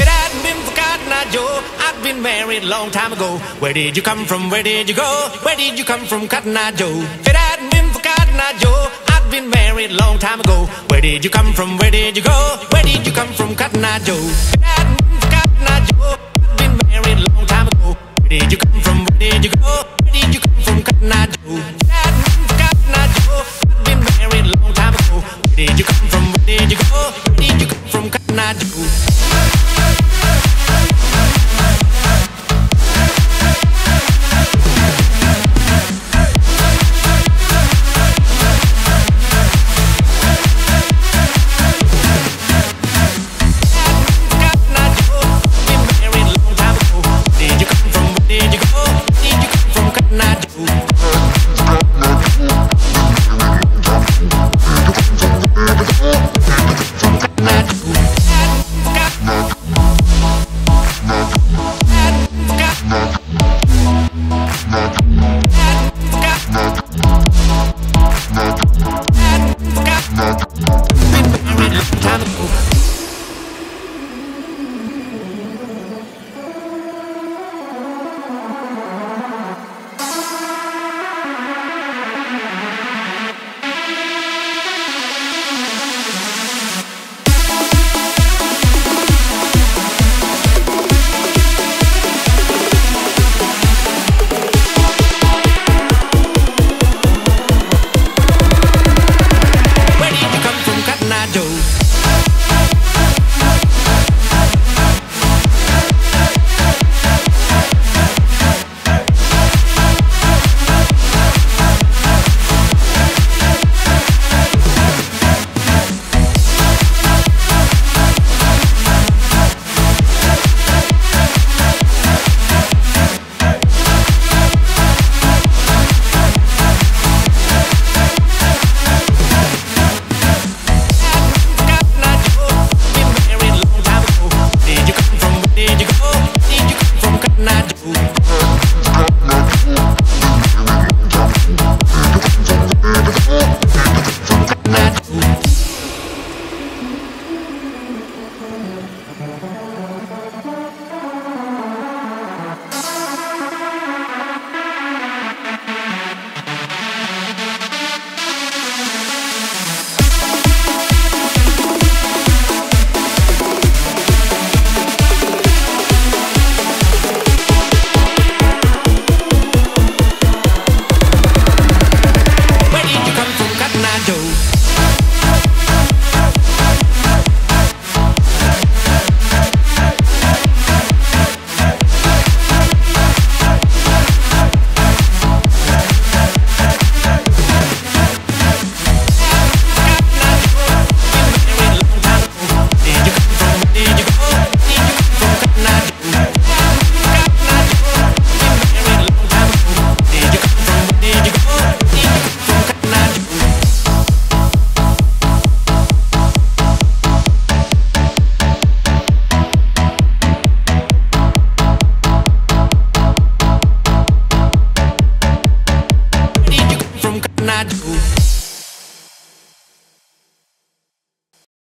it hadn't been for Cotton Eye Joe, I'd been married a long time ago. Where did you come from? Where did you go? Where did you come from, Cotton Eye Joe? If it hadn't been for Cotton Eye Joe, I'd been married a long time ago. Where did you come from? Where did you go? Where did you come from, Cotton Eye Joe? If it hadn't